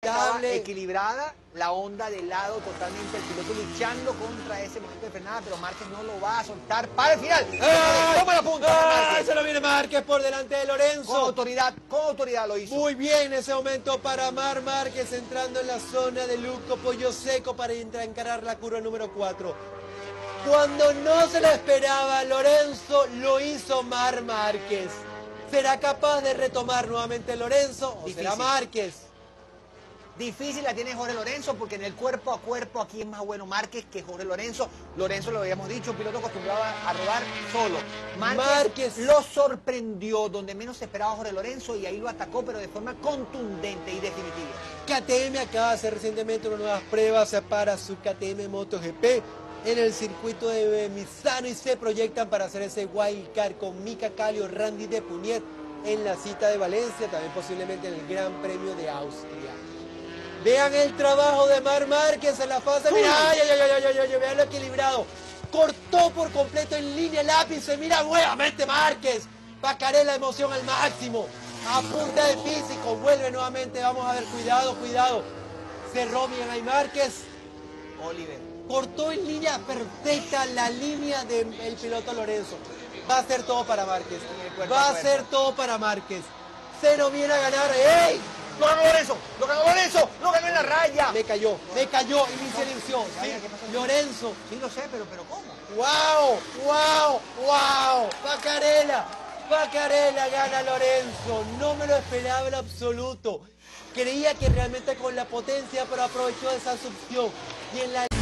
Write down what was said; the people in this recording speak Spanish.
lamentable. Estaba equilibrada, la onda de lado totalmente, el piloto luchando contra ese momento de frenada, pero Márquez no lo va a soltar para el final. Toma la punta. Se lo viene Márquez por delante de Lorenzo. Con autoridad lo hizo. Muy bien ese momento para Marc Márquez entrando en la zona de Luco Pollo Seco para encarar la curva número 4. Cuando no se lo esperaba Lorenzo, lo hizo Marc Márquez. ¿Será capaz de retomar nuevamente Lorenzo o será Márquez? Difícil la tiene Jorge Lorenzo porque en el cuerpo a cuerpo aquí es más bueno Márquez que Jorge Lorenzo. Lorenzo, lo habíamos dicho, un piloto acostumbrado a rodar solo. Márquez lo sorprendió donde menos se esperaba Jorge Lorenzo y ahí lo atacó, pero de forma contundente y definitiva. KTM acaba de hacer recientemente unas nuevas pruebas para su KTM MotoGP en el circuito de Misano y se proyectan para hacer ese wildcard con Mika Kallio, Randy de Puniet en la cita de Valencia, también posiblemente en el Gran Premio de Austria. Vean el trabajo de Marc Márquez en la fase, mira, vean lo equilibrado, cortó por completo en línea el ápice, mira nuevamente Márquez, Pacarella, emoción al máximo, a punta de físico, vuelve nuevamente, vamos a ver, cuidado, cerró bien ahí Márquez, Oliver cortó en línea perfecta la línea del piloto Lorenzo, va a ser todo para Márquez, se lo viene a ganar, ¡ey! ¡Lo ganó Lorenzo! ¡Lo ganó en la raya! Me cayó y me silenció. Sí, Lorenzo. Sí lo sé, pero ¿cómo? ¡Wow! Pacarella gana Lorenzo. No me lo esperaba en absoluto. Creía que realmente con la potencia, pero aprovechó esa succión. Y en la